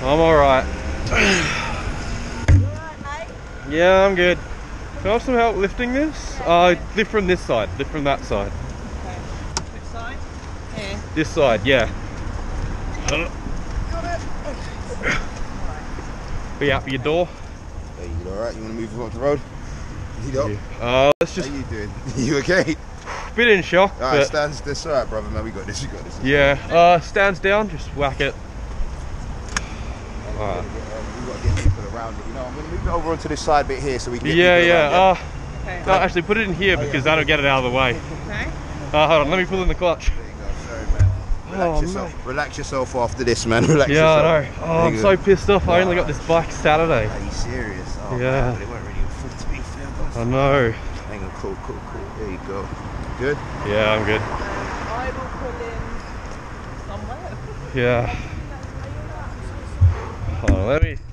I'm alright. You alright, mate? Yeah, I'm good. Can I have some help lifting this? Lift from this side, lift from that side. Okay. Which side? Here. This side, yeah. Got it. Be out for your door. Hey, you alright? You want to move off the road? You up? Let's just. How you doing? You okay? Bit in shock. Alright, but stands this. Alright, brother, man. We got this. You got this. yeah. Stands down. Just whack it. Alright. We've got to get people around it. You know, I'm going to move it over onto this side bit here so we can get Yeah, people around yeah. Okay. No, actually, put it in here because that'll get it out of the way. Okay. Hold on. Let me pull in the clutch. There you go. Sorry, man. Relax yourself. Mate. Relax yourself after this, man. Relax Yeah, yourself. I know. Oh, I'm so pissed off. I only got this bike Saturday. Are you serious? Oh, Yeah. man, but it weren't really your fault to be fair. I know. Hang on, cool. There you go. Good? Yeah, I'm good. I will pull in somewhere. Yeah. Hold on, let me